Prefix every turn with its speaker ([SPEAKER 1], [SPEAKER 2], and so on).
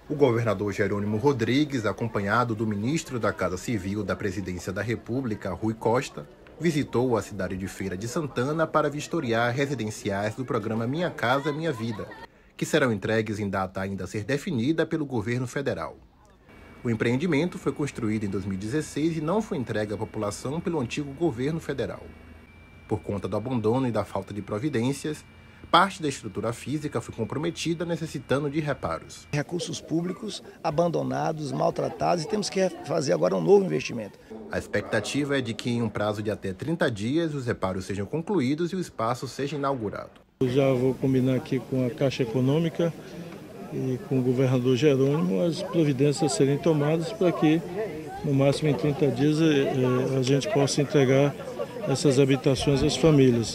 [SPEAKER 1] O governador Jerônimo Rodrigues, acompanhado do ministro da Casa Civil da Presidência da República, Rui Costa, visitou a cidade de Feira de Santana para vistoriar residenciais do programa Minha Casa Minha Vida, que serão entregues em data ainda a ser definida pelo governo federal. O empreendimento foi construído em 2016 e não foi entregue à população pelo antigo governo federal. Por conta do abandono e da falta de providências, parte da estrutura física foi comprometida, necessitando de reparos.
[SPEAKER 2] Recursos públicos abandonados, maltratados, e temos que fazer agora um novo investimento.
[SPEAKER 1] A expectativa é de que em um prazo de até 30 dias os reparos sejam concluídos e o espaço seja inaugurado.
[SPEAKER 3] Eu já vou combinar aqui com a Caixa Econômica e com o governador Jerônimo as providências serem tomadas para que, no máximo em 30 dias, a gente possa entregar essas habitações às famílias.